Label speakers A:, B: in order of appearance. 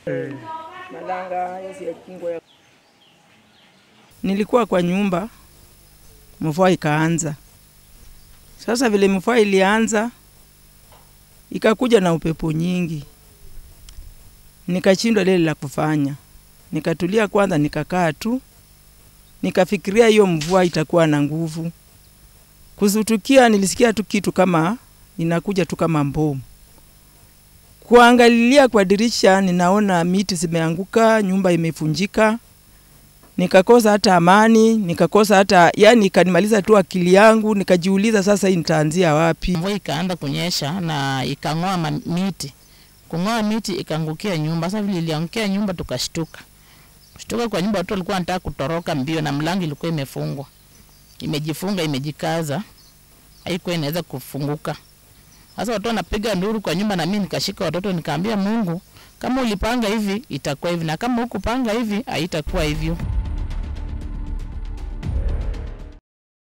A: Nilikuwa kwa nyumba, mvua ikaanza. Sasa vile mvua ilianza, ikakuja na upepo nyingi. Nikashindwa lile la kufanya. Nikatulia kwanza, nikakaa tu. Nikafikiria hiyo mvua itakuwa na nguvu. Kuzutukia nilisikia tu kitu kama inakuja tu kama bomu. Kuangalilia kwa dirisha ninaona miti zimeanguka, nyumba imevunjika. Nikakosa hata amani, nikakosa hata, yani ikanimaliza tu akili yangu, nikajiuliza sasa hii nitaanzia wapi.
B: Mvua ikaanza kunyesha na ikang'oa miti. Kung'oa miti ikaangukia nyumba. Sasa vile iliangukia nyumba tukashtuka. Kushtuka kwa nyumba watu walikuwa wanataka kutoroka mbio na mlango ilikuwa imefungwa. Imejifunga, imejikaza. Haikuwa inaweza kufunguka. Sasa watu wanapiga nduru kwa nyumba na mimi nikashika watoto nikaambia Mungu, kama ulipanga hivi itakuwa hivi na kama hukupanga hivi haitakuwa hivyo.